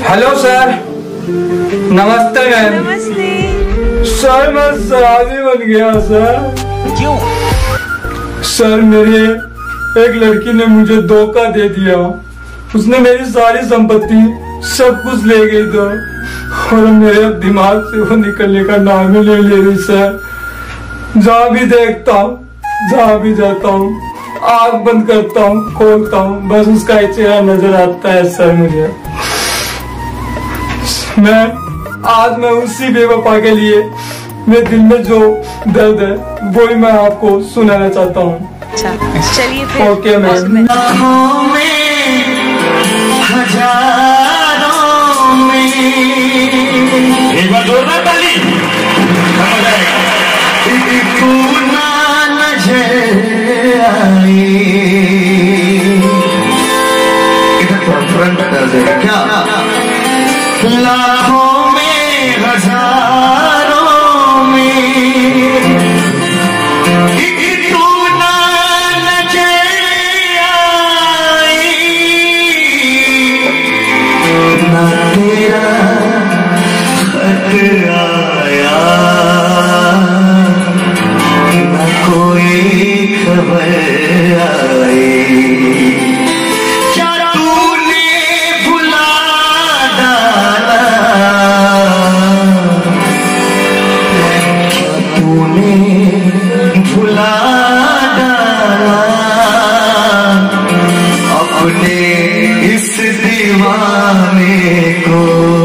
Hello sir, नमस्ते ma'am. नमस्ते sir मैं शराबी बन गया सर। क्यों? सर मेरी एक लड़की ने मुझे धोखा दे दिया। उसने मेरी सारी संपत्ति सब कुछ ले गई तो, और मेरे दिमाग से वो निकलने का नाम ही नहीं ले रही सर। जहाँ भी देखता हूँ, जहाँ भी जाता हूँ, आँख बंद करता हूँ, खोलता हूँ, बस उसका ही चेहरा नजर आता है सर मुझे। मैं उसी बेवफा के लिए मेरे दिल में जो दर्द है वो ही मैं आपको सुनाना चाहता हूँ। अच्छा चलिए फिर। Okay ma'am. एक बार जोरदार ताली। इधर फ्रंट कर दे क्या? लाखों में हजारों में तू ना नजर आई, ना तेरा खत आया, ना कोई खबर आई। इस दीवाने को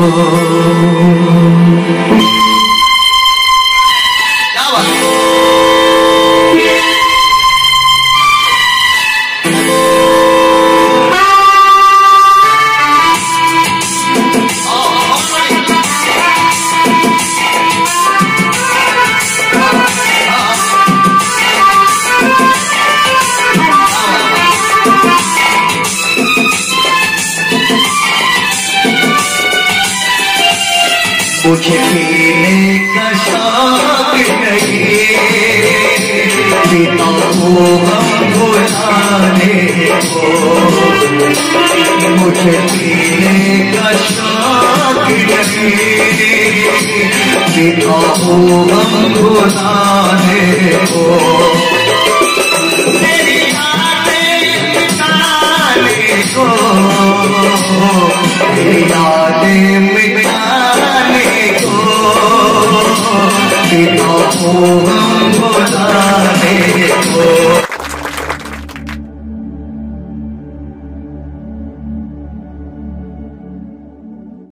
क्या बात है? मुझे पीने का शौक नहीं, पीता हूँ हम बुलाने को। मुझे पीने का शौक नहीं, पीता हूँ हम बुलाने को। तेरी यादें मिटाने को, तेरी यादें मिटाने को, पीता हूँ हम बुलाने को।